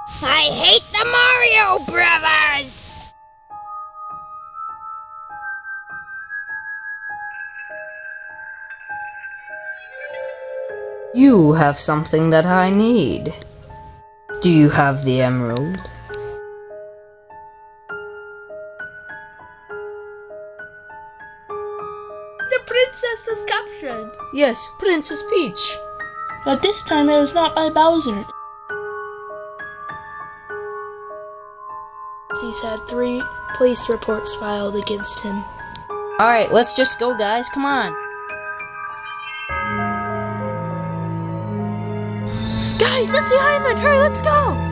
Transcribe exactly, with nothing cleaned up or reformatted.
I hate the Mario Brothers! You have something that I need. Do you have the emerald? The princess was captured. Yes, Princess Peach. But this time it was not by Bowser. He's had three police reports filed against him. Alright, let's just go, guys. Come on. Guys, that's the island! Hurry, let's go!